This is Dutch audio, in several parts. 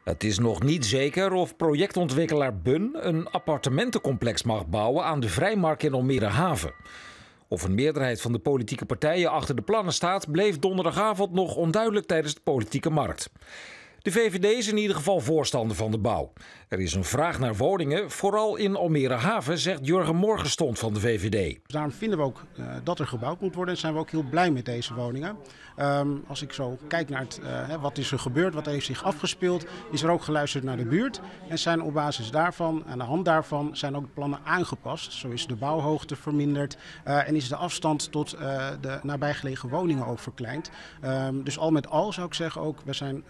Het is nog niet zeker of projectontwikkelaar Bun een appartementencomplex mag bouwen aan de Vrijmarkt in Almere Haven. Of een meerderheid van de politieke partijen achter de plannen staat, bleef donderdagavond nog onduidelijk tijdens de politieke markt. De VVD is in ieder geval voorstander van de bouw. Er is een vraag naar woningen, vooral in Almere Haven, zegt Jurgen Morgenstond van de VVD. Daarom vinden we ook dat er gebouwd moet worden en zijn we ook heel blij met deze woningen. Als ik zo kijk naar wat is er gebeurd, wat heeft zich afgespeeld, is er ook geluisterd naar de buurt. En zijn op basis daarvan, aan de hand daarvan, zijn ook de plannen aangepast. Zo is de bouwhoogte verminderd en is de afstand tot de nabijgelegen woningen ook verkleind. Dus al met al zou ik zeggen ook,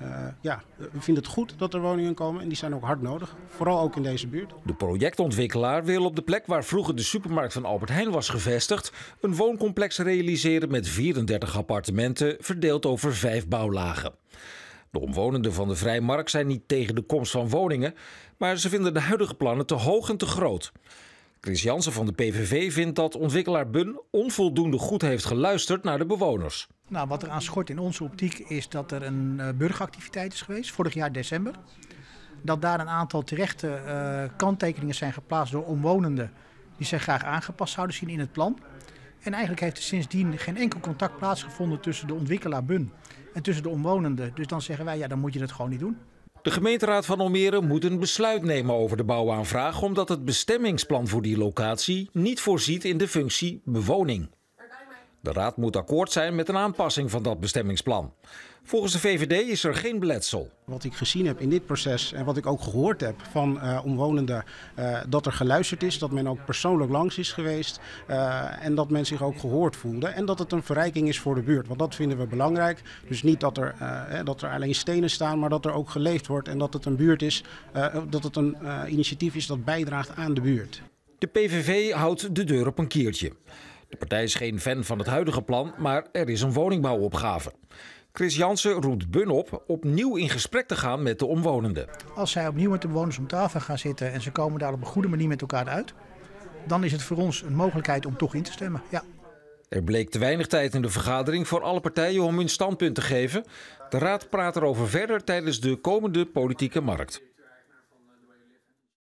we vinden het goed dat er woningen komen en die zijn ook hard nodig. Vooral ook in deze buurt. De projectontwikkelaar wil op de plek waar vroeger de supermarkt van Albert Heijn was gevestigd een wooncomplex realiseren met 34 appartementen verdeeld over 5 bouwlagen. De omwonenden van de Vrijmarkt zijn niet tegen de komst van woningen, maar ze vinden de huidige plannen te hoog en te groot. Chris Jansen van de PVV vindt dat ontwikkelaar Bun onvoldoende goed heeft geluisterd naar de bewoners. Nou, wat er aan schort in onze optiek is dat er een burgeractiviteit is geweest, vorig jaar december. Dat daar een aantal terechte kanttekeningen zijn geplaatst door omwonenden die zich graag aangepast zouden zien in het plan. En eigenlijk heeft er sindsdien geen enkel contact plaatsgevonden tussen de ontwikkelaar Bun en tussen de omwonenden. Dus dan zeggen wij, ja, dan moet je het gewoon niet doen. De gemeenteraad van Almere moet een besluit nemen over de bouwaanvraag, omdat het bestemmingsplan voor die locatie niet voorziet in de functie bewoning. De raad moet akkoord zijn met een aanpassing van dat bestemmingsplan. Volgens de VVD is er geen beletsel. Wat ik gezien heb in dit proces en wat ik ook gehoord heb van omwonenden, dat er geluisterd is, dat men ook persoonlijk langs is geweest en dat men zich ook gehoord voelde. En dat het een verrijking is voor de buurt, want dat vinden we belangrijk. Dus niet dat er alleen stenen staan, maar dat er ook geleefd wordt en dat het een buurt is, dat het een initiatief is dat bijdraagt aan de buurt. De PVV houdt de deur op een kiertje. De partij is geen fan van het huidige plan, maar er is een woningbouwopgave. Chris Jansen roept Bun op opnieuw in gesprek te gaan met de omwonenden. Als zij opnieuw met de bewoners om tafel gaan zitten en ze komen daar op een goede manier met elkaar uit, dan is het voor ons een mogelijkheid om toch in te stemmen. Ja. Er bleek te weinig tijd in de vergadering voor alle partijen om hun standpunt te geven. De raad praat erover verder tijdens de komende politieke markt.